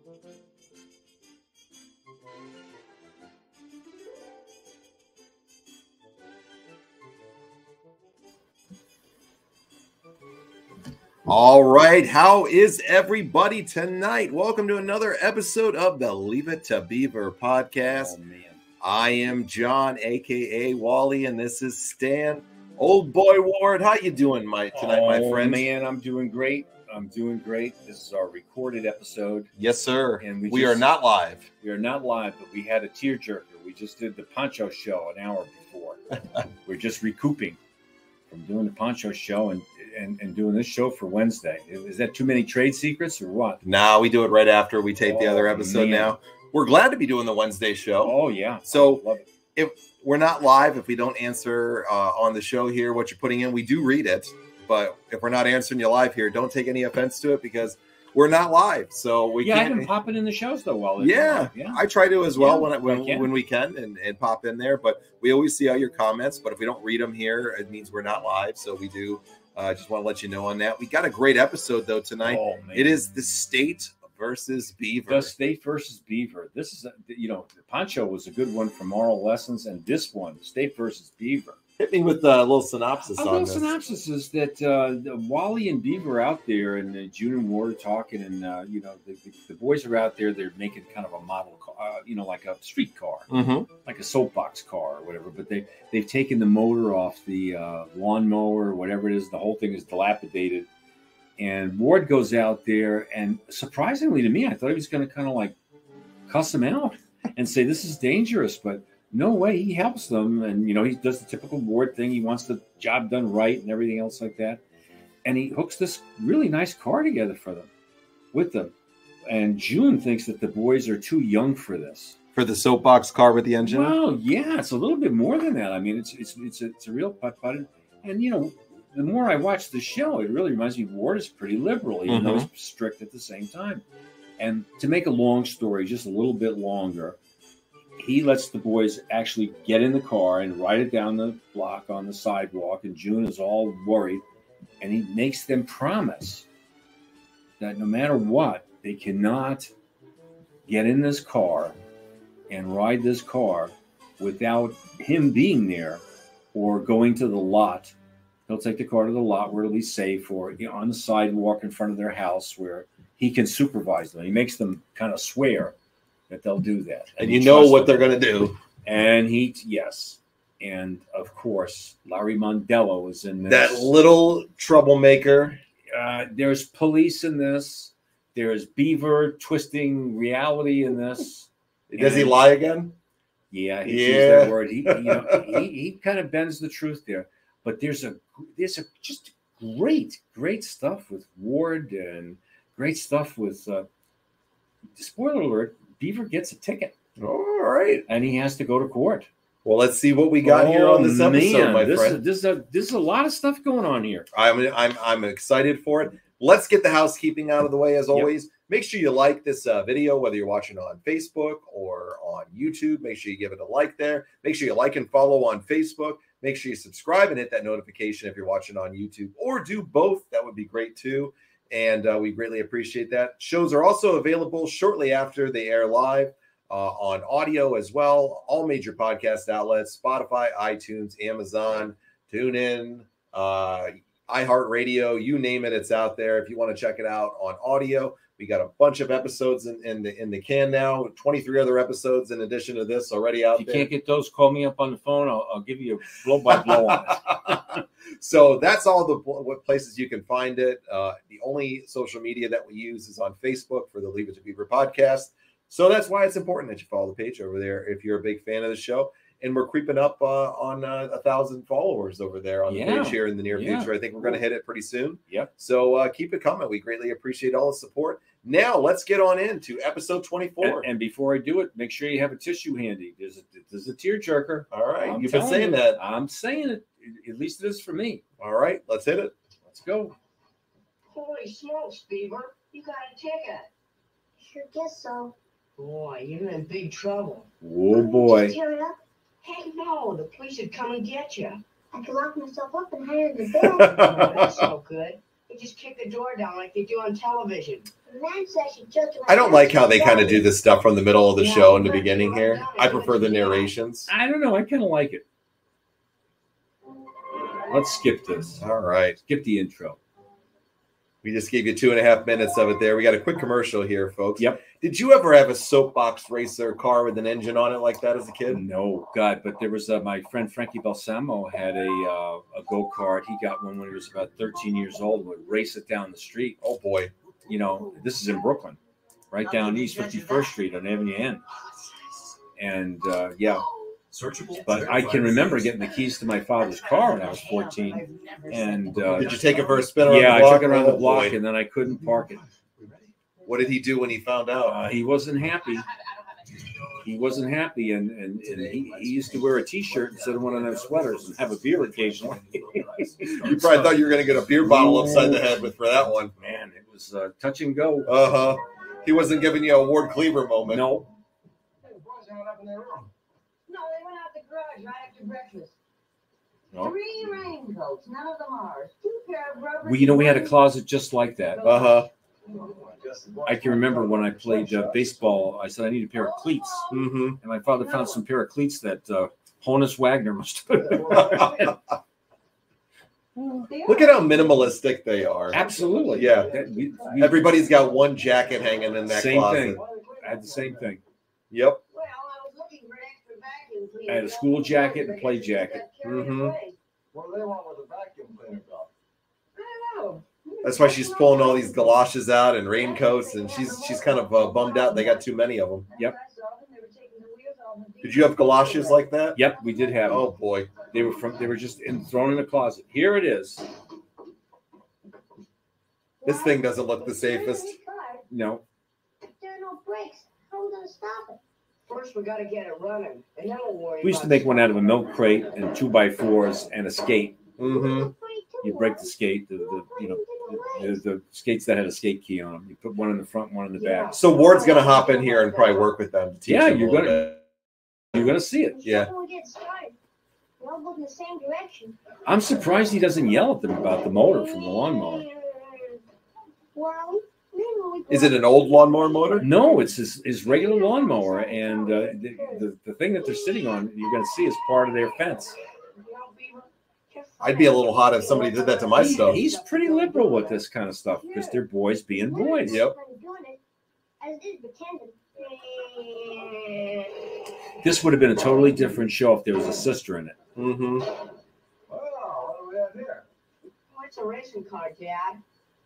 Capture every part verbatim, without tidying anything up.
All right, how is everybody tonight? Welcome to another episode of the Leave It to Beaver podcast. Oh, man. I am John, aka Wally, and this is Stan. Old boy Ward, how you doing, my tonight, oh, my friend? Man, I'm doing great. I'm doing great. This is our recorded episode. Yes, sir. And we, we just, are not live. We are not live, but we had a tearjerker. We just did the Poncho show an hour before. We're just recouping from doing the Poncho show and, and, and doing this show for Wednesday. Is that too many trade secrets or what? No, we do it right after we tape oh, the other episode man. now. We're glad to be doing the Wednesday show. Oh, yeah. So Love it. if we're not live, if we don't answer uh, on the show here what you're putting in, we do read it. But if we're not answering you live here, don't take any offense to it because we're not live. So we yeah, can't. I've been popping in the shows though while yeah, yeah, I try to as well yeah, when I, when, I when we can and, and pop in there. But we always see all your comments. But if we don't read them here, it means we're not live. So we do. I uh, just want to let you know on that. We got a great episode though tonight. Oh, man. It is the State versus Beaver. The State versus Beaver. This is, a, you know, the Poncho was a good one for moral lessons, and this one, the State versus Beaver. Hit me with a little synopsis a on little this. synopsis is that uh, Wally and Beaver are out there, and uh, June and Ward are talking, and uh, you know, the, the, the boys are out there. They're making kind of a model car, uh, you know, like a street car, Mm-hmm. like a soapbox car or whatever. But they they've taken the motor off the uh, lawnmower or whatever it is. The whole thing is dilapidated. And Ward goes out there, and surprisingly to me, I thought he was going to kind of like cuss him out and say, this is dangerous. But no way, he helps them. And, you know, he does the typical Ward thing. He wants the job done right and everything else like that. And he hooks this really nice car together for them, with them. And June thinks that the boys are too young for this. For the soapbox car with the engine? Well, yeah, it's a little bit more than that. I mean, it's it's it's a, it's a real putt-putt. And, you know, the more I watch the show, it really reminds me Ward is pretty liberal, even mm-hmm. though he's strict at the same time. And to make a long story just a little bit longer, he lets the boys actually get in the car and ride it down the block on the sidewalk. And June is all worried. And he makes them promise that no matter what, they cannot get in this car and ride this car without him being there or going to the lot. He'll take the car to the lot where it'll be safe, or you know, on the sidewalk in front of their house where he can supervise them. He makes them kind of swear that they'll do that. And, and you know what them. they're going to do. And he, yes. And, of course, Larry Mondello is in this. That little troublemaker. Uh, there's police in this. There's Beaver twisting reality in this. Does and, he lie again? Yeah, he yeah. used that word. He, you know, he, he kind of bends the truth there. But there's a there's a just great, great stuff with Ward and great stuff with, uh, spoiler alert, Beaver gets a ticket. All right. And he has to go to court. Well, let's see what we got oh, here on this episode, man. my this friend. Is, this, is a, this is a lot of stuff going on here. I'm, I'm, I'm excited for it. Let's get the housekeeping out of the way, as always. Yep. Make sure you like this uh, video, whether you're watching on Facebook or on YouTube. Make sure you give it a like there. Make sure you like and follow on Facebook. Make sure you subscribe and hit that notification if you're watching on YouTube, or do both. That would be great too. And uh, we greatly appreciate that. Shows are also available shortly after they air live uh, on audio as well. All major podcast outlets, Spotify, iTunes, Amazon, TuneIn, uh, Iheart Radio, you name it, it's out there. If you want to check it out on audio, we got a bunch of episodes in, in the in the can now. twenty-three other episodes in addition to this already out there. If you there. Can't get those, call me up on the phone. I'll, I'll give you a blow by blow on it. So that's all the what places you can find it. Uh, the only social media that we use is on Facebook for the Leave It to Beaver podcast. So that's why it's important that you follow the page over there if you're a big fan of the show. And we're creeping up uh, on uh, a thousand followers over there on the yeah. page here in the near yeah. future. I think we're going to hit it pretty soon. Yep. So uh, keep it coming. We greatly appreciate all the support. Now let's get on into episode twenty-four. And, and before I do it, make sure you have a tissue handy. There's a, there's a tearjerker. All right. I'm You've been saying you, that. I'm saying it. At least it is for me. All right. Let's hit it. Let's go. Holy smokes, Beaver. You got a ticket. Sure guess so. Boy, you're in big trouble. Oh, boy. Just tear it up. Heck no, the police would come and get you. I could lock myself up and hide in the bed. Oh, that's no good. You just kick the door down like they do on television. I don't like how they kind of do this stuff from the middle of the show in the beginning here. I prefer the narrations. I don't know. I kind of like it. Let's skip this. All right. Skip the intro. We just gave you two and a half minutes of it there. We got a quick commercial here, folks. Yep. Did you ever have a soapbox racer car with an engine on it like that as a kid? No, God, but there was uh, my friend Frankie Balsamo had a uh, a go-kart. He got one when he was about thirteen years old. Would race it down the street. Oh, boy. You know, this is in Brooklyn, right down East fifty-first Street on Avenue N. And, uh, yeah. But I can remember getting the keys to my father's car when I was fourteen. And uh, did you take it for a spin around yeah, the block? I took it around the Oh, block, boy. and then I couldn't park it. What did he do when he found out? Uh, he wasn't happy. He wasn't happy, and, and, and he, he used to wear a T-shirt instead of one of those sweaters and have a beer occasionally. You probably thought you were going to get a beer bottle upside the head with for that one. Man, it was uh, touch and go. Uh-huh. He wasn't giving you a Ward Cleaver moment. No. No, they went out the garage right after breakfast. no. Three raincoats, none of them ours. Two pair of rubber. Well, you know, we had a closet just like that. Uh-huh. I can remember when I played uh, baseball, I said I need a pair of cleats. Mm-hmm. And my father found some pair of cleats that uh, Honus Wagner must have. Look at how minimalistic they are. Absolutely. Yeah. That- we- we- Everybody's got one jacket hanging in that Same closet. thing. I had the same thing. Yep. Well, I was looking for an extra vacuum cleaner. I had a school jacket and a play jacket. Mm-hmm. What do they want with a vacuum cleaner dog? I don't know. That's why she's pulling all these galoshes out and raincoats, and she's she's kind of uh, bummed out. They got too many of them. Yep. Did you have galoshes like that? Yep, we did have them. Oh boy. They were from. They were just in, thrown in the closet. Here it is. This thing doesn't look the safest. No. There are no brakes. How are we going to stop it? First, we got to get it running, and then we'll worry. We used to about make one out of a milk crate and two by fours and a skate. Mm-hmm. You break the skate, the, the you know the, the skates that had a skate key on them. You put one in the front, one in the back. So Ward's gonna hop in here and probably work with them to teach Yeah, them you're a little gonna- bit. You're gonna see it. Yeah. When we get started, we all go in the same direction. I'm surprised he doesn't yell at them about the motor from the lawnmower. Well, maybe when we go Is it an old lawnmower motor? No, it's his, his regular lawnmower, and uh, the, the the thing that they're sitting on, you're gonna see is part of their fence. I'd be a little hot if somebody did that to my He- stuff. He's pretty liberal with this kind of stuff because they're boys being boys. Yep. As it is pretending. This would have been a totally different show if there was a sister in it. Mm-hmm. Well, what do we have here? Oh, it's a racing car, Dad.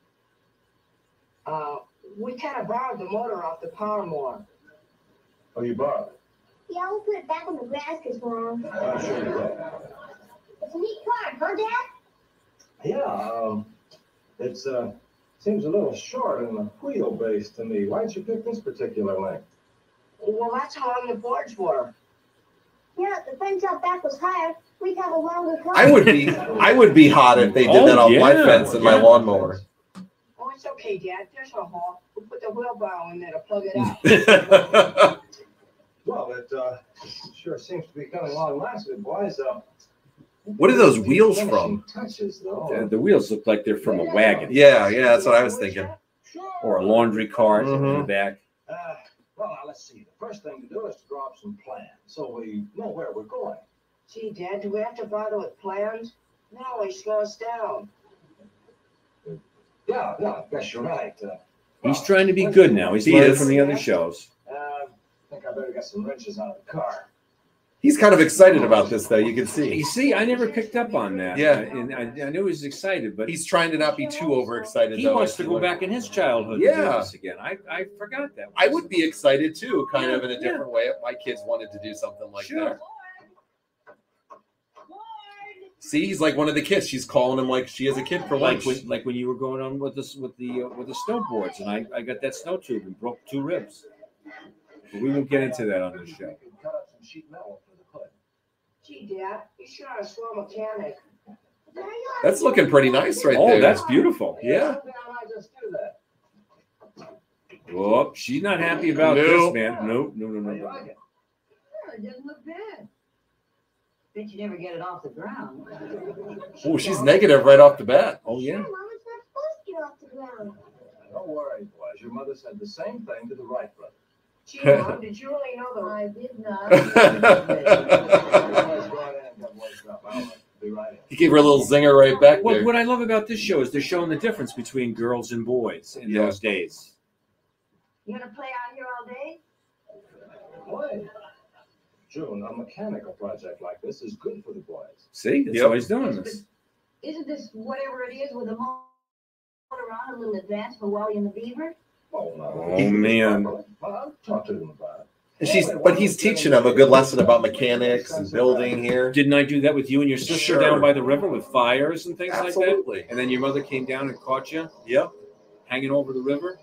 Uh, we kind of borrowed the motor off the power mower. Oh, you borrowed it? Yeah, we'll put it back on the grass this morning. I'm sure you did. It's a neat car, huh, Dad? Yeah, um, it's uh, seems a little short in the wheelbase to me. Why'd you pick this particular length? Well, that's how long the boards were. Yeah, the fence out back was higher. We'd have a longer car. I would be I would be hot if they did Oh, that off my yeah, fence and my yeah. lawnmower. Oh, it's okay, Dad. There's a hole. We'll put the wheelbarrow in there to plug it out. Well, it uh, sure seems to be coming along nicely, boys. Uh, What are those wheels finishing from? Touches, though. The, the wheels look like they're from a wagon Yeah, yeah, that's what I was thinking. Sure. or a laundry cart in the Mhm. back. Uh, well, now let's see. The first thing to do is to draw up some plans so we know where we're going. Gee, Dad, do we have to bother with plans? No, they slow us down. Yeah, no, I guess you're right. Uh, He's well, trying to be let's- good now. He's He learning is. from the other shows. Uh, I think I better get some wrenches out of the car. He's kind of excited about this, though. You can You see. see, I never picked up on that. Yeah. and I, I knew he was excited, but He's trying to not be too overexcited, he though. wants I to feel go like. back in his childhood. To do Yeah. this again. I, I forgot that. I would be excited, too, kind of in a Yeah. different way if my kids wanted to do something like Sure. that. See, he's like one of the kids. She's calling him like she is a kid for Like lunch. when, like when you were going on with this with the uh, with the snowboards, and I, I got that snow tube and broke two ribs. But we won't get into that on this show. You can cut up some sheet metal for the hood. Gee, Dad, you sure are a slow mechanic. That's looking pretty nice right Oh, there. that's beautiful. Yeah. Maybe I might just do that. Oh, she's not happy about Nope. this, man. No, no, no, no, How do you no. like it? Oh, it doesn't look bad. Bet you never get it off the ground. Oh, she's negative right off the bat. Oh yeah. Mom, it's not supposed worry, boys. Your mother said the same thing to the Wright brothers. Gee, Mom, did you really know the... I did not. Boys, go ahead and get boys up. I'll be right in. He gave her a little zinger right back What, there. what I love about this show is they're showing the difference between girls and boys in Yeah. those days. You gonna play out here all day? Boy, June, a mechanical project like this is good for the boys. See, that's Yep. why he's doing this. Isn't this whatever it is with a motor on a little advanced for Wally and the Beaver? Oh, no. Oh, man. Well, I'll talk to them about it. And she's, but he's teaching them a good lesson about mechanics and building here. Didn't I do that with you and your sister Sure. down by the river with fires and things like Absolutely. that? And then your mother came down and caught you Yep. hanging over the river?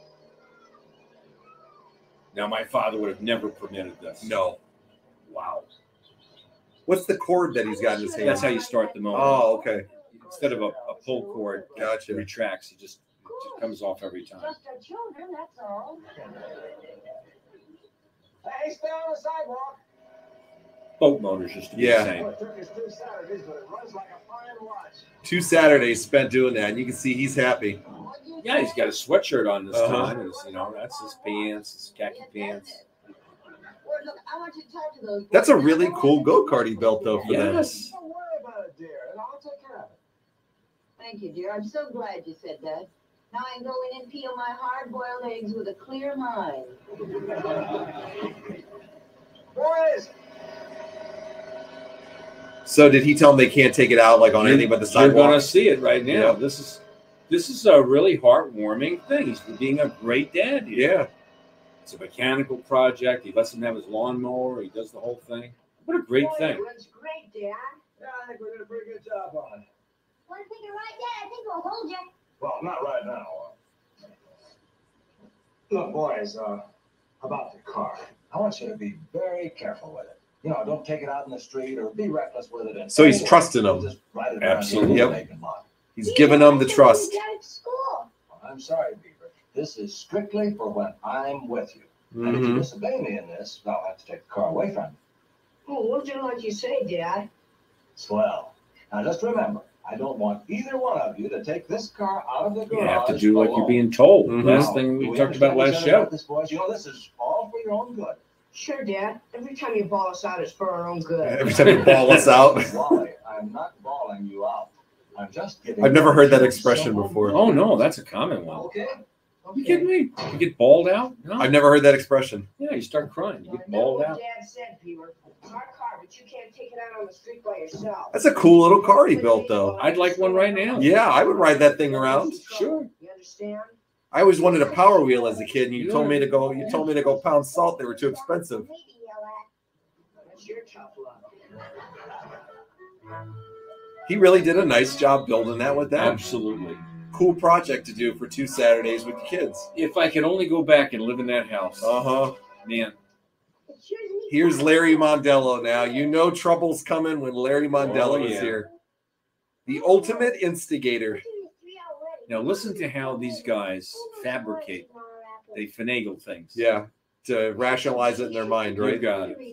Now, my father would have never permitted this. No. Wow. What's the cord that he's got in his hand? That's how you start the motor. Oh, okay. Instead of a, a pull cord, Gotcha. it retracts. It just, it just comes off every time. Just our children, that's all. Hey, stay on the sidewalk. Boat motors used to be Yeah. the same. Well, it took us two Saturdays, but it runs like a fine watch. Two Saturdays spent doing that, and you can see he's happy. Yeah, he's got a sweatshirt on this Uh-huh. time. His, you know, that's his pants, his khaki pants. Well, look, I want you to talk to those. That's a really cool go-kart he built, though, for them. Yes. Don't worry about it, dear, and I'll take care of it. Thank you, dear. I'm so glad you said that. Now I can go in and peel my hard-boiled eggs with a clear mind. Boys, So did he tell them they can't take it out like on You're- anything but the You're going to sidewalk? see it right now. Yeah. This is this is a really heartwarming thing. He's being a great dad here. Yeah. It's a mechanical project. He lets him have his lawnmower. He does the whole thing. What a great Boy, thing. it runs great, Dad. yeah, I think we did a pretty good job on it. Want to take it right there? I think we'll hold you. Well, not right now. Look, boys, uh, about the car. I want you to be very careful with it. You know, don't take it out in the street or be reckless with it. in So he's any way. trusting them. Just ride it around Absolutely. your Yep. vacant lot. He's giving them the trust. Got it at school. Well, I'm sorry, Beaver. This is strictly for when I'm with you. And if you Mm-hmm. disobey me in this, I'll have to take the car away from you. Oh, we'll do like you say, Dad. Swell. Now, just remember, I don't want either one of you to take this car out of the garage. You have to do like you're alone. being told. Mhm. Last thing we Do talked about understand last each other show. about This, boys? You know, this is all for your own good. Sure, Dad. Every time you ball us out, it's for our own good. Every time you ball us out. Wally, I'm not bawling you out. I'm just giving I've never you heard that so expression much. before. Oh, no, that's a common one. Okay. Are you kidding me? You get bawled out? No. I've never heard that expression. Yeah, you start crying. You I get know bawled what out. Dad said, Beaver. It's our car, but you can't take it out on the street by yourself. That's a cool little car he built, though. I'd like one right now. Yeah, I would ride that thing around. Sure. You understand? I always wanted a Power Wheel as a kid, and you told me to go. You told me to go pound salt. They were too expensive. That's your tough luck. He really did a nice job building that with that. Absolutely. Cool project to do for two Saturdays with the kids. If I could only go back and live in that house, Uh huh. man. Here's Larry Mondello now. You know trouble's coming when Larry Mondello Oh, is yeah. here. The ultimate instigator. Now listen to how these guys fabricate. They finagle things. Yeah, to rationalize it in their mind, You right? got it.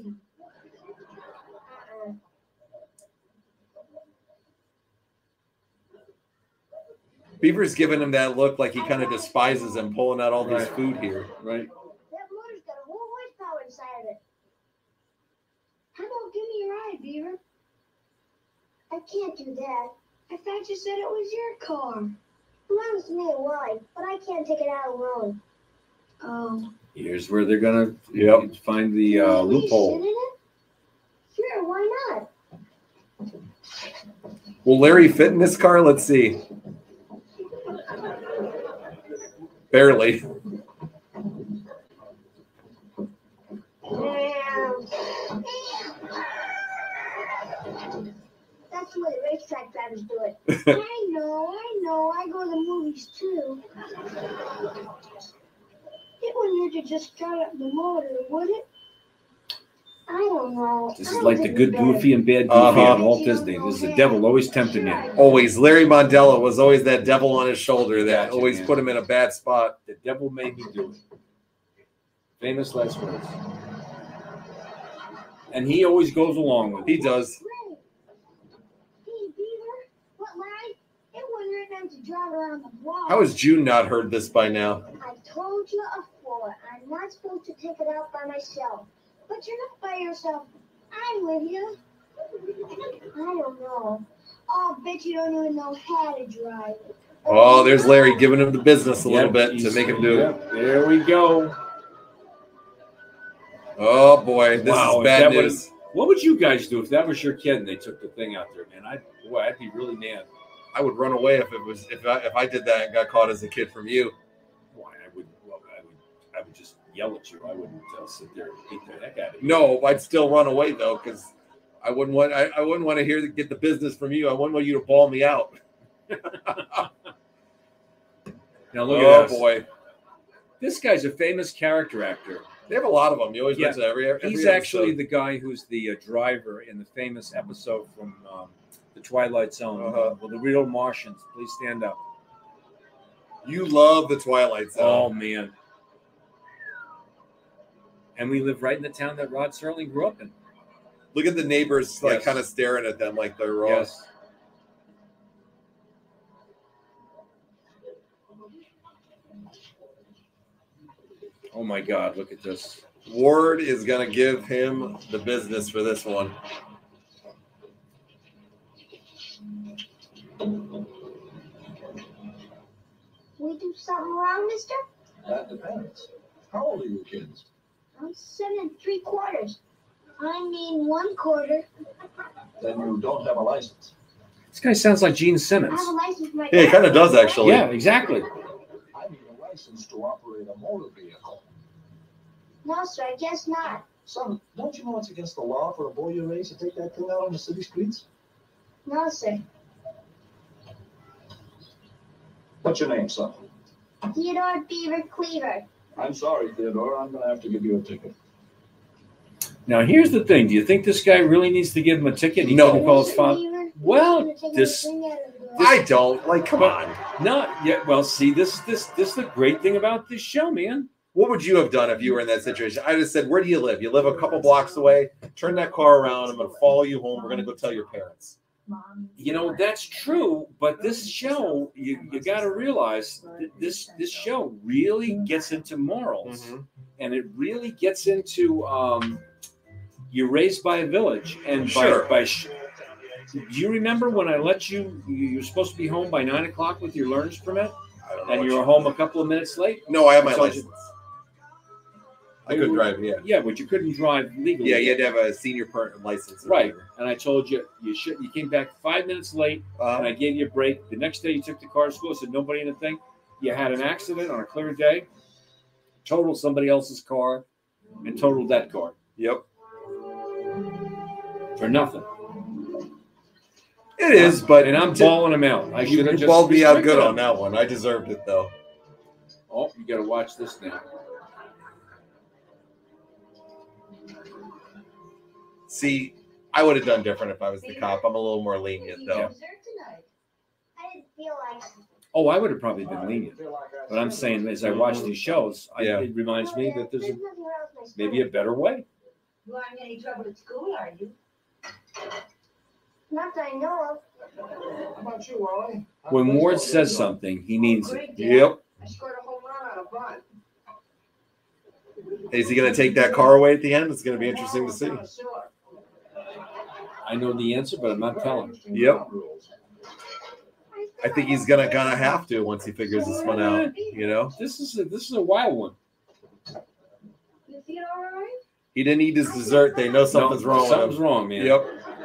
Beaver's giving him that look like he kind of despises him, pulling out all this Right. food here. Right. That motor's got a whole horsepower inside of it. How about give me your ride, Beaver? I can't do that. I thought you said it was your car. Belongs to me and Wally, but I can't take it out alone. Oh. Here's where they're gonna Yep. find the uh, Can we sit loophole. in it? Sure, why not? Will Larry fit in this car? Let's see. Barely. That's the way the racetrack drivers do it. I know, I know. I go to the movies too. It wouldn't hurt to just start up the motor, would it? I don't know. This I is don't like the think good we better. Goofy and bad Goofy Uh-huh. on Walt Disney. This is the devil always tempting you. Always. Larry Mondello was always that devil on his shoulder that Gotcha, always man. put him in a bad spot. The devil made me do it. Famous last words. And he always goes along with it. He does. Great. Hey, Beaver, what, Larry? It wouldn't hurt none to drive around the block. How has June not heard this by now? I told you before, I'm not supposed to take it out by myself. But you're not by yourself. I'm with you. I don't know. Oh, I bet you don't even know how to drive. Oh, there's Larry giving him the business a Yep, little bit to he's- make him do it. Yep, there we go. Oh boy, this Wow, is if bad that would- news. What would you guys do if that was your kid and they took the thing out there, man? I'd, boy, I'd be really mad. I would run away if it was if I if I did that and got caught as a kid from you. Boy, I would, well, I would, I would just yell at you. I wouldn't uh, sit there and beat the heck out of you. No, I'd still run away though, because I wouldn't want I, I wouldn't want to hear get the business from you. I wouldn't want you to bawl me out. Now look Oh at this. boy, This guy's a famous character actor. they have a lot of them. You always Yeah. mention every. every He's episode. actually the guy who's the uh, driver in the famous episode from um, The Twilight Zone. Uh-huh. Well, the real Martians. Please stand up. You love the Twilight Oh Zone. man! And we live right in the town that Rod Serling grew up in. Look at the neighbors like Yes. kind of staring at them like they're wrong. Yes. Oh my God! Look at this. Ward is gonna give him the business for this one. We do something wrong, mister? That depends. How old are you kids? I'm seven and three quarters. I mean one quarter. Then you don't have a license. This guy sounds like Gene I Simmons. have a license for my Yeah, he kind of does actually. Yeah, exactly. I need a license to operate a motor vehicle. No, sir, I guess not. Son, don't you know it's against the law for a boy your age to take that thing out on the city streets? No, sir. What's your name, son? Theodore Beaver Cleaver. I'm sorry, Theodore. I'm going to have to give you a ticket. Now here's the thing. Do you think this guy really needs to give him a ticket? He No. couldn't call his father. Beaver, Well, you're gonna take this- my finger out of the door. I don't like. Come But- on. Not yet. Well, see, this this this is the great thing about this show, man. What would you have done if you were in that situation? I just said, "Where do you live? You live a couple blocks away. Turn that car around. I'm going to follow you home. We're going to go tell your parents." You know that's true, but this show, you you got to realize that this this show really gets into morals, Mhm. and it really gets into um, you're raised by a village, and Sure. by by. Sh- do you remember when I let you? You were supposed to be home by nine o'clock with your learner's permit, I don't know and what you were you- home a couple of minutes late. No, I have my I told you- license. I couldn't drive. Yeah. Yeah, but you couldn't drive legally. Yeah, you had to have a senior part license. or Right, whatever. and I told you you should. You came back five minutes late, and I Um, gave you a break. The next day, you took the car to school. Said nobody in the thing. You had an accident on a clear day, totaled somebody else's car, and totaled that car yep. for nothing. It is, but and I'm to- balling them out. I you, should have you just balled me out good restricted on them. that one. I deserved it though. Oh, you got to watch this now. See, I would have done different if I was the cop. I'm a little more lenient though. Dessert tonight. I didn't feel like it. Oh, I would have probably been lenient. But I'm saying, as I watch these shows, I, Yeah. it reminds me that there's a, nothing wrong with my maybe a better way. You aren't in any trouble at school, are you? Not that I know of. How about you, Wally? When Ward says something, he means it. Great, Dad. Yep. I scored a home run on a bunt. Is he going to take that car away at the end? It's going to be interesting to see. Down the sewer. I know the answer, but I'm not telling. Yep. I think he's gonna kind of have to once he figures this one out. You know, This is a, this is a wild one. You feel all right? he didn't eat his dessert. They know something's No, wrong with Something's him. wrong, man. Yep.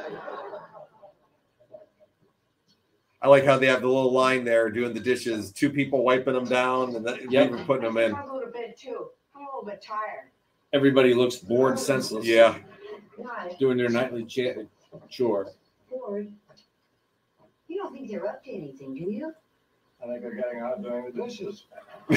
I like how they have the little line there doing the dishes. Two people wiping them down and then Yep. even putting them in. I'll go to bed too. I'm a little bit tired. Everybody looks bored, senseless. Yeah. Why? Doing their nightly cha- chore. Bored. You don't think they're up to anything, do you? I think they're getting out doing the dishes.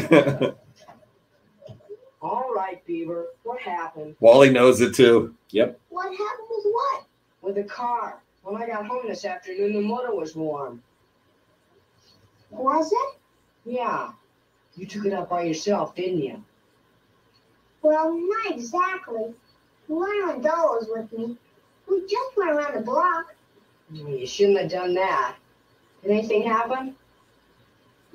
All right, Beaver. What happened Wally knows it too. Yep. What happened with what? with the car? When I got home this afternoon, the motor was warm. Was it? Yeah. You took it out by yourself, didn't you? Well, not exactly. Learn Doll was with me. We just went around the block. Well, you shouldn't have done that. Did anything happen?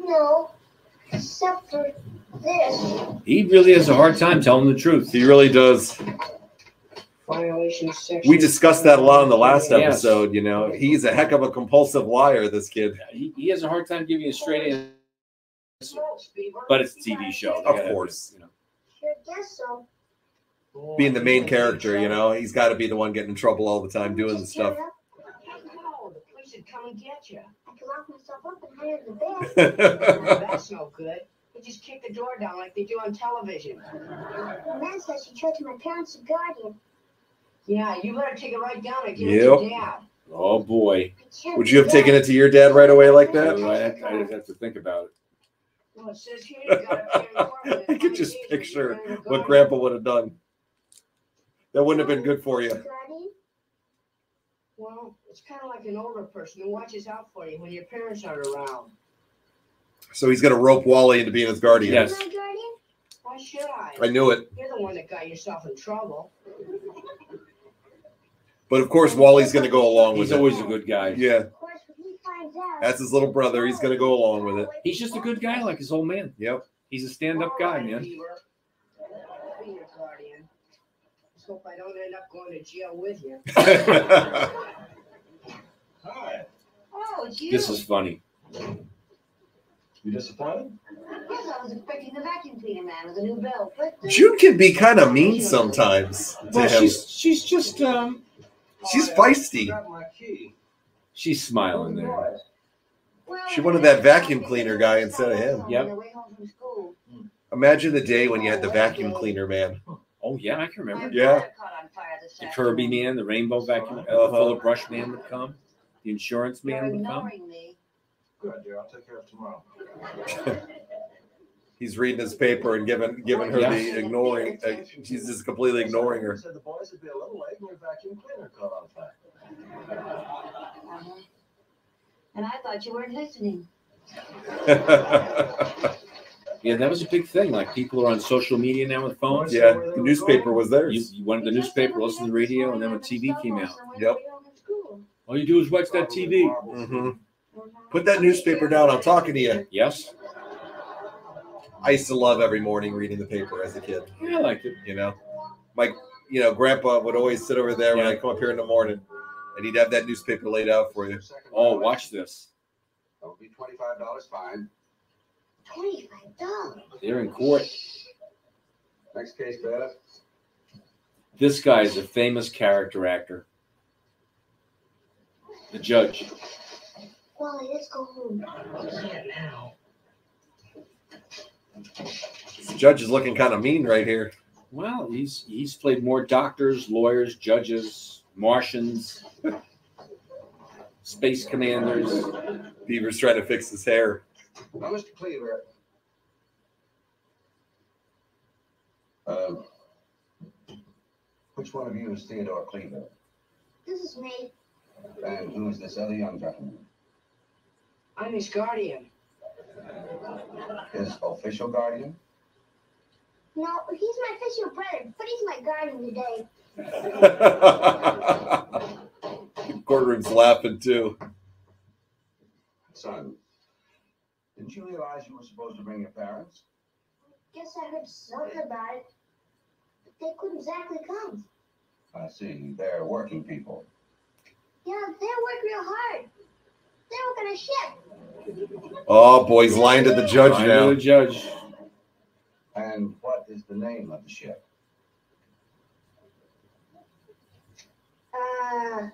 No, except for this. He really has a hard time telling the truth. He really does. Violation section. We discussed that a lot in the last Yes. episode. You know, he's a heck of a compulsive liar, this kid. He, he has a hard time giving you a straight answer, Smokes, Beaver. but it's a T V show. They Of gotta- course. you know. Sure guess so. Being the main character, you know, he's got to be the one getting in trouble all the time doing the Just stuff. tear it up. No, the police would come and get you. I can lock myself up and hide in the bed. That's no good. They just kick the door down like they do on television. The man says she tried to my parents' guardian. Yeah, you better take it right down and give Yep. it to Dad. Oh boy, I can't Would do you have that. taken it to your dad right away like I that? have, I have to think about it. Well, it says here you gotta appear in court within I could twenty just days picture when you're in a what guardian. Grandpa would have done. That wouldn't have been good for you. Guardian? Well, it's kind of like an older person who watches out for you when your parents aren't around. So he's going to rope Wally into being his guardian. Yes. My guardian? Why should I? I knew it. You're the one that got yourself in trouble. But of course, Wally's going to go along with He's it. always a good guy. Yeah, Of course, when he finds out. that's his little brother. He's going to go along with it. He's just a good guy, like his old man. Yep. He's a stand-up All guy, right, man. Beaver. I'll be your guardian. Just hope I don't end up going to jail with you. Hi. Oh, it's you. This is funny. You disappointed? Yes, I was expecting the vacuum cleaner man with a new bill. But uh, June can be kind of mean sometimes to Well, him. she's she's just um She's Oh, I feisty. forgot my key. she's smiling there. well, She wanted that vacuum cleaner guy instead of him. Yep. On their way home from school. Imagine the day when you had the vacuum cleaner man. Oh yeah, I can remember. Yeah. Caught on fire this The Kirby man, the rainbow vacuum, uh, the Uh-huh. full of brush man would come. The insurance You're man would come. ignoring me. Good, dear. I'll take care of it tomorrow. He's reading his paper and giving giving her Yeah. the ignoring. Uh, she's just completely ignoring her. Said the boys would be a little late and your vacuum cleaner caught on fire. Uh-huh. And I thought you weren't listening. Yeah, that was a big thing. Like people are on social media now with phones. Yeah, the newspaper was You, theirs. you wanted the newspaper, listen to the radio, and then when T V came out, Yep. all you do is watch that T V. hmm Put that newspaper down. I'm talking to you. Yes, I used to love every morning reading the paper as a kid. yeah, I liked it. You know, my you know Grandpa would always sit over there when I come up here in the morning, and he'd have that newspaper laid out for you. Oh, watch this. That would be twenty-five dollars fine. Twenty-five dollars. They're in court. Next case, Beth. This guy is a famous character actor. The judge. Wally, let's go home. now. The judge is looking kind of mean right here. Well, he's he's played more doctors, lawyers, judges, Martians, space commanders. Beaver's trying to fix his hair. Now, Mister Cleaver. Um, which one of you is Theodore Cleaver? This is me. And who is this other young gentleman? I'm his guardian. His official guardian? No, he's my official brother, but he's my guardian today. The courtroom's laughing too. Son, didn't you realize you were supposed to bring your parents? Guess I heard something about it, but they couldn't exactly come. I see. They're working people. Yeah, they work real hard. They work on a ship. Oh boy, he's lying to the judge I now. know the judge. And what is the name of the ship? Uh,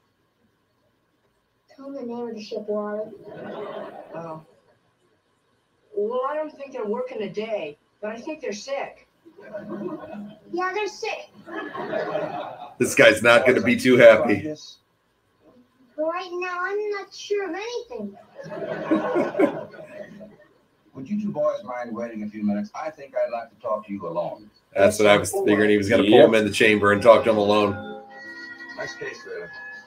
tell me the name of the ship, Wally. Oh. Well, I don't think they're working today, but I think they're sick. Yeah, they're sick. This guy's not going to be too happy. But right now, I'm not sure of anything. Would you two boys mind waiting a few minutes? I think I'd like to talk to you alone. That's what I was figuring. He was going to pull Yep. him in the chamber and talk to him alone. Next case, sir.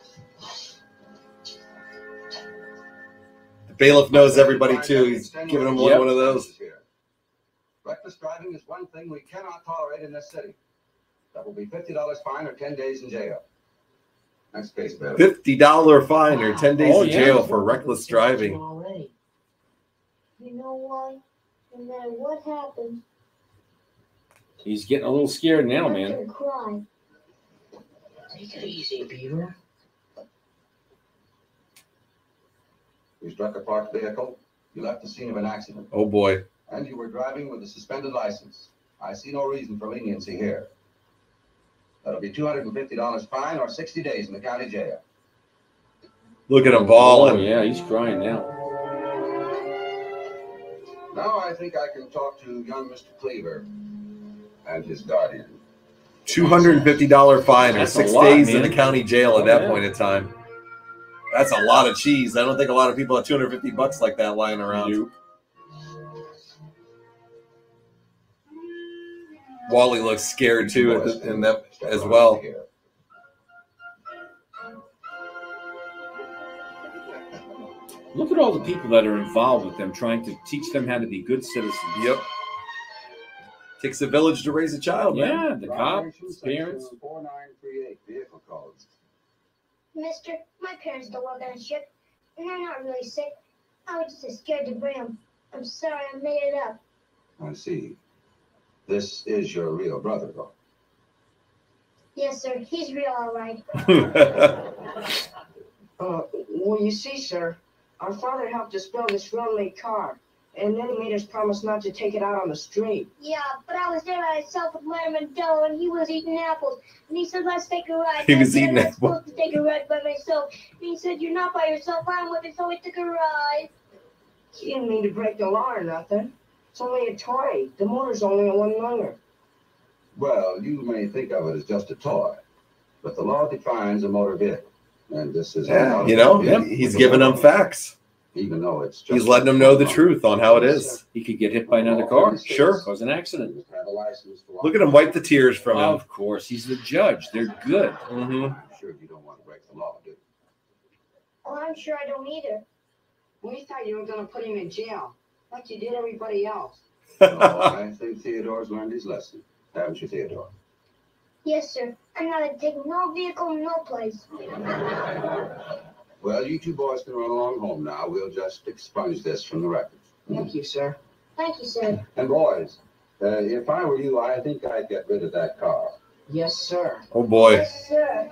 The bailiff knows everybody too. He's giving him one, Yep. one of those. Reckless driving is one thing we cannot tolerate in this city. That will be fifty dollars fine or ten days in jail. Next case, Bill. fifty dollars fine or ten days Oh, in yeah. jail for reckless driving. Already. You know No matter what happens, He's getting a little scared now, I'm man. gonna cry. Take it easy, Beaver. You struck a parked vehicle. You left the scene of an accident. Oh boy. And you were driving with a suspended license. I see no reason for leniency here. That'll be two hundred fifty dollars fine or sixty days in the county jail. Look at him Oh, bawling. yeah, he's crying now. Now I think I can talk to young Mister Cleaver and his guardian. two hundred fifty dollars fine or That's six a lot, days in man. the county jail at Oh, that yeah. point in time. That's a lot of cheese. I don't think a lot of people have two hundred fifty bucks like that lying around. Nope. Wally looks scared too at the, in that as well. Look at all the people that are involved with them, trying to teach them how to be good citizens. Yep. Takes a village to raise a child, man. Yeah, the cops, his parents. four nine three eight vehicle codes. Mister, my parents don't work on a ship, and they're not really sick. I was just scared to bring them. I'm sorry, I made it up. I see. This is your real brother, though. Yes, sir. He's real, all right. Uh, well, you see, sir, our father helped us build this well-made car, and then he made us promise not to take it out on the street. Yeah, but I was there by myself with Letterman Doe, and he was eating apples. And he said, let's take a ride. He And I was said, eating I'm not apples. supposed to take a ride by myself. And he said, you're not by yourself, I'm with you, so we took a ride. He didn't mean to break the law or nothing. It's only a toy. The motor's only a one longer. Well, you may think of it as just a toy, but the law defines a motor vehicle, and this is Yeah, a you know, vehicle he's with a giving them motor. facts. Even though it's just He's letting them know the truth on how it is. He could get hit by another car. Sure. Cause an accident. Have a license to Look at him wipe the tears from him. Of course, he's the judge. They're good. Mm-hmm. I'm sure you don't want to break the law, do you? Well, I'm sure I don't either. We thought you were going to put him in jail, like you did everybody else. Oh, I think Theodore's learned his lesson. Haven't you, Theodore? Yes, sir. I'm not to take no vehicle, no place. Well, you two boys can run along home now. We'll just expunge this from the records. Thank you, sir. Thank you, sir. And boys, uh, if I were you, I think I'd get rid of that car. Yes, sir. Oh boy. Yes, sir.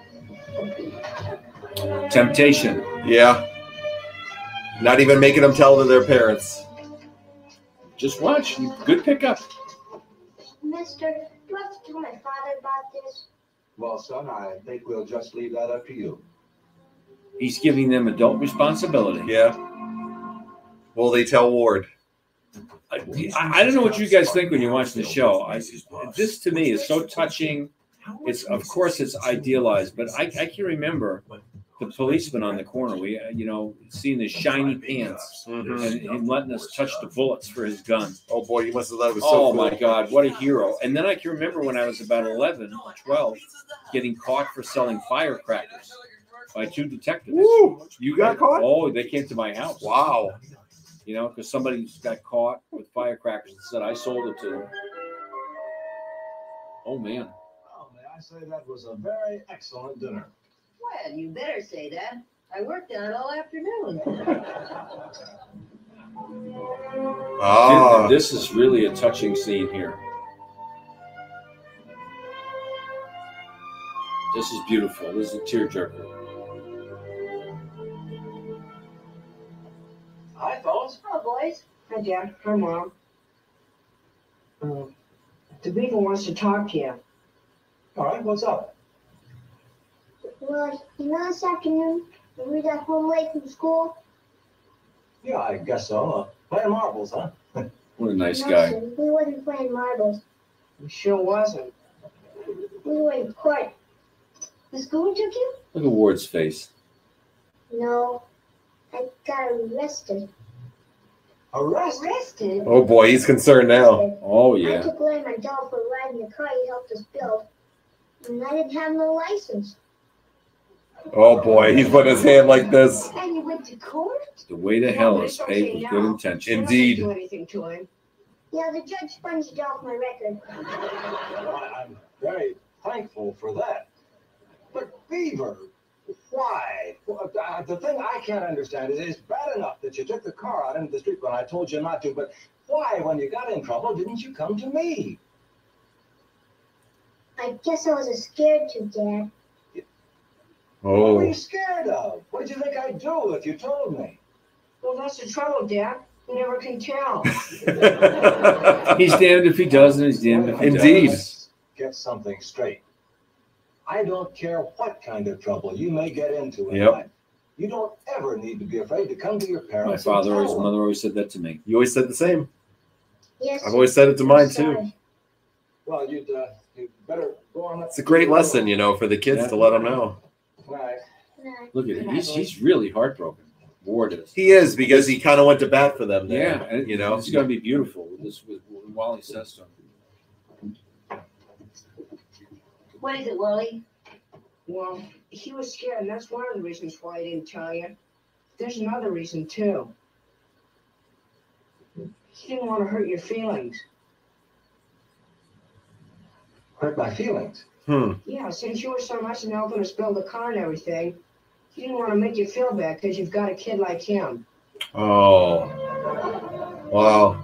Temptation. Yeah. Not even making them tell to their parents. Just watch. Good pickup. Mister, do I have to tell my father about this? Well, son, I think we'll just leave that up to you. He's giving them adult responsibility. Yeah. Will they tell Ward? I, I don't know what you guys think when you watch the show. I, this to me is so touching. It's of course it's idealized, but I, I can remember the policeman on the corner. We uh, you know seeing his shiny pants Mm-hmm. and him letting us touch the bullets for his gun. Oh boy, you must have thought it was so Oh cool. my God, what a hero! And then I can remember when I was about eleven, twelve, getting caught for selling firecrackers by two detectives. Woo! You got caught? Oh, they came to my house. Wow. You know, because somebody got caught with firecrackers and said I sold it to them. Oh man. Well, may I say that was a very excellent dinner. Well, you better say that. I worked on it all afternoon. Ah. This is really a touching scene here. This is beautiful. This is a tearjerker. Hi, fellas. Oh, boys. Hi, Dad. Hi, Mom. Uh, the Beaver wants to talk to you. All right, what's up? Well, you know, this afternoon, when we got home late from school, Yeah, I guess so. Uh, playing marbles, huh? What a nice no, guy. sir, we wasn't playing marbles. We sure wasn't. We were in court. The school took you? Look at Ward's face. No. I got arrested. Arrested? Arrested? Oh boy, he's concerned now. Oh I yeah. took Letterman Doe for a ride in the car he helped us build. And I didn't have no license. Oh boy, he's putting his hand like this. And you went to court? The way to hell is paved with good intentions. Indeed. You didn't do anything to him. Yeah, the judge sponged off my record. Well, I- I'm very thankful for that. But Beaver, why? Well, uh, the thing I can't understand is it's bad enough that you took the car out into the street when I told you not to, but why, when you got in trouble, didn't you come to me? I guess I was scared to, Dad. What were Oh, you scared of? What did you think I'd do if you told me? Well, that's the trouble, Dad. You never can tell. He's damned if he doesn't. He's damned if he Indeed. does. Let's get something straight. I don't care what kind of trouble you may get into in Yep. life. You don't ever need to be afraid to come to your My parents. father and always, tell them. mother always said that to me. you always said the same. Yes. I've always said it to I'm mine too. sorry. Well, you'd, uh, you'd better go on up. It's a great lesson, you know, for the kids Yeah. to let them know. Right. No. Look at him. He's, he's really heartbroken. Ward is. He is, because he kind of went to bat for them there. Yeah, and you know. it's going to be beautiful with this with what Wally says to him. What is it, Wally? Well, he was scared, and that's one of the reasons why he didn't tell you. There's another reason, too. He didn't want to hurt your feelings. Hurt my feelings. Hmm. Yeah, since you were so much in helping us build the car and everything, he didn't want to make you feel bad because you've got a kid like him. Oh. Wow.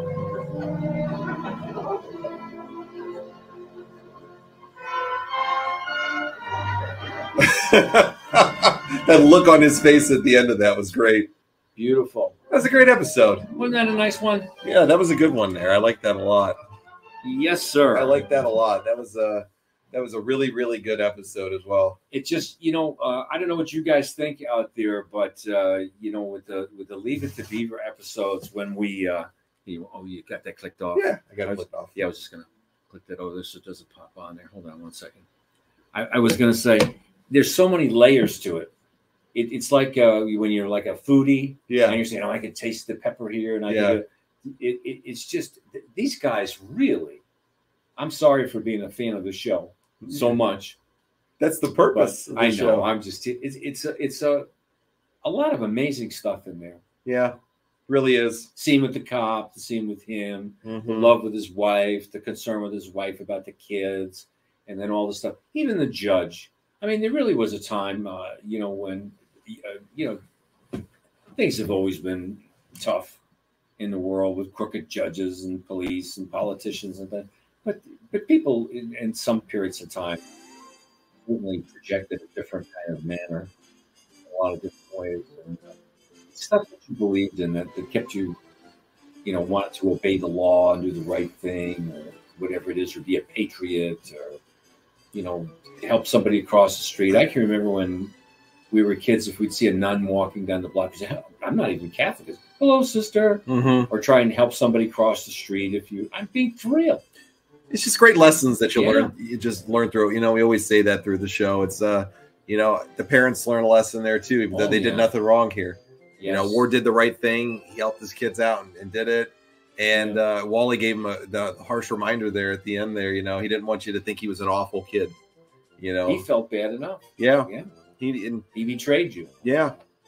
That look on his face at the end of that was great. Beautiful. That was a great episode. Wasn't that a nice one? Yeah, that was a good one there. I like that a lot. Yes, sir. I like that a lot. That was a that was a really, really good episode as well. It just, you know, uh, I don't know what you guys think out there, but uh, you know, with the with the Leave It to Beaver episodes, when we, uh, you, oh, you got that clicked off. Yeah, I got I it was- flipped off. Yeah, I was just gonna click that. Oh, this doesn't pop on there. Hold on one second. I, I was gonna say, there's so many layers to it. It it's like uh, when you're like a foodie, and Yeah, you're saying, "Oh, I can taste the pepper here," and I Yeah. can do it, it. It's just these guys really. I'm sorry for being a fan of the show so much. that's the But purpose of the I know show. I'm just it's it's a it's a a lot of amazing stuff in there. Yeah, really is. Scene with the cop, the scene with him, the Mhm. love with his wife, the concern with his wife about the kids, and then all the stuff. Even the judge. I mean, there really was a time, uh, you know, when uh, you know things have always been tough in the world with crooked judges and police and politicians and that. But but people in, in some periods of time certainly projected a different kind of manner, in a lot of different ways, and uh, stuff that you believed in that, that kept you, you know, wanted to obey the law and do the right thing, or whatever it is, or be a patriot, or you know, help somebody across the street. I can remember when we were kids, if we'd see a nun walking down the block, we'd say, "I'm not even Catholic." It's, "Hello, sister," Mhm. or try and help somebody cross the street. If you, I'm being for real. It's just great lessons that you Yeah. learn. You just learn through. You know, we always say that through the show. It's uh, you know, the parents learn a lesson there too, even though Oh, they yeah. did nothing wrong here. You know, Yes. Ward did the right thing. He helped his kids out and, and did it. And uh, Wally gave him a, the, the harsh reminder there at the end. There, you know, he didn't want you to think he was an awful kid. You know, He felt bad enough. yeah, Yeah. he and He betrayed you, yeah,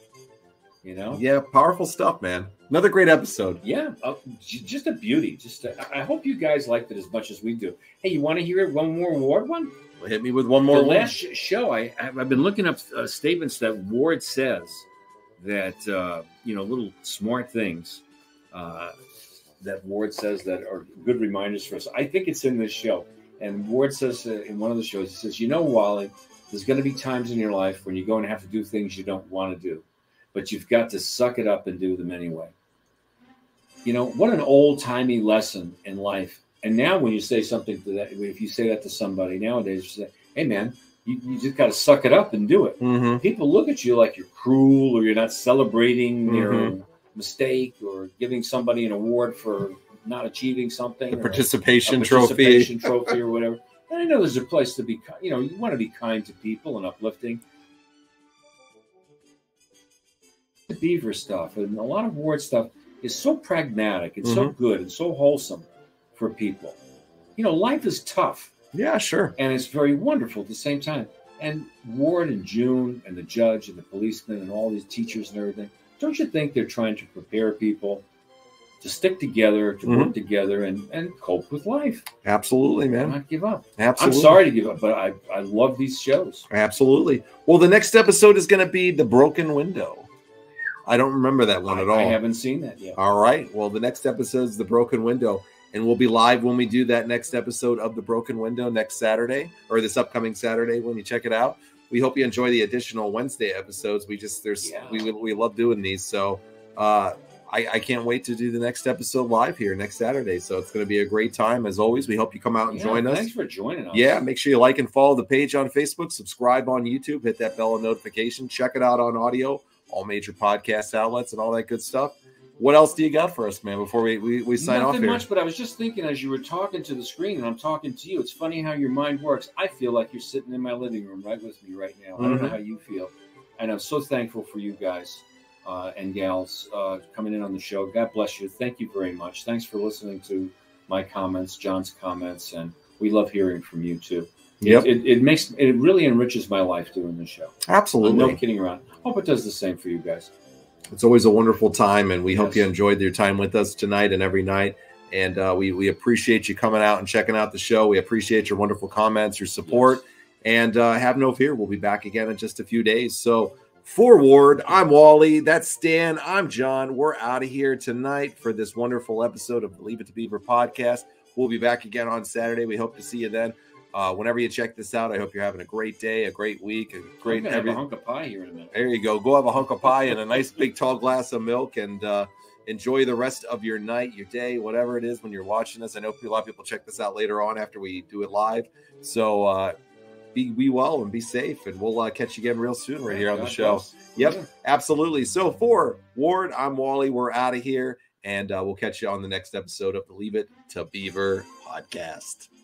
you know? yeah, powerful stuff, man. Another great episode. Yeah. Uh, j- just a beauty. Just a, I hope you guys liked it as much as we do. Hey, you want to hear one more Ward one? Hit me with one more. the one. last sh- show, I, I've been looking up uh, statements that Ward says that, uh, you know, little smart things uh, that Ward says that are good reminders for us. I think it's in this show. And Ward says uh, in one of the shows, he says, "You know, Wally, there's going to be times in your life when you're going to have to do things you don't want to do, but you've got to suck it up and do them anyway." You know, what an old-timey lesson in life. And now when you say something to that, if you say that to somebody nowadays, you say, "Hey, man, you, you just got to suck it up and do it." Mhm. People look at you like you're cruel or you're not celebrating their Mhm. mistake or giving somebody an award for not achieving something. The or participation a trophy. participation trophy or whatever. And I know there's a place to be, ki- you know, you want to be kind to people and uplifting. The Beaver stuff and a lot of Ward stuff is so pragmatic and so good and so wholesome for people. You know, life is tough Yeah, sure. and it's very wonderful at the same time. And Ward and June and the judge and the policeman and all these teachers and everything, don't you think they're trying to prepare people to stick together, to Mhm. work together, and and cope with life. Absolutely, man. Not give up. Absolutely. I'm sorry to give up, but I I love these shows. Absolutely. Well, the next episode is going to be The Broken Window. I don't remember that one I, at all. I haven't seen that yet. All right. Well, the next episode is The Broken Window, and we'll be live when we do that next episode of The Broken Window next Saturday, or this upcoming Saturday when you check it out. We hope you enjoy the additional Wednesday episodes. We just there's Yeah. we we love doing these, so uh, I, I can't wait to do the next episode live here next Saturday. So it's going to be a great time as always. We hope you come out and Yeah, join us. Thanks for joining us. Yeah, make sure you like and follow the page on Facebook, subscribe on YouTube, hit that bell of notification, check it out on audio, all major podcast outlets, and all that good stuff. What else do you got for us, man, before we, we, we sign Nothing off here? much, but I was just thinking as you were talking to the screen and I'm talking to you, it's funny how your mind works. I feel like you're sitting in my living room right with me right now. Mm-hmm. I don't know how you feel. And I'm so thankful for you guys uh, and gals uh, coming in on the show. God bless you. Thank you very much. Thanks for listening to my comments, John's comments, and we love hearing from you too. Yep. It, it, it makes it really enriches my life doing this show. Absolutely. I'm no kidding around. Hope it does the same for you guys. It's always a wonderful time, and we Yes. hope you enjoyed your time with us tonight and every night. And uh, we we appreciate you coming out and checking out the show. We appreciate your wonderful comments, your support, Yes. and uh, have no fear. We'll be back again in just a few days. So for Ward, I'm Wally. That's Stan. I'm John. We're out of here tonight for this wonderful episode of the Leave It to Beaver podcast. We'll be back again on Saturday. We hope to see you then. Uh, whenever you check this out, I hope you're having a great day, a great week, a great. I'm gonna every- have a hunk of pie here in a minute. There you go. Go have a hunk of pie and a nice big tall glass of milk, and uh, enjoy the rest of your night, your day, whatever it is when you're watching this. I know a lot of people check this out later on after we do it live. So uh, be be well and be safe, and we'll uh, catch you again real soon right here on the God show. bless. Yep, Yeah. absolutely. So for Ward, I'm Wally. We're out of here, and uh, we'll catch you on the next episode of the Leave It to Beaver podcast.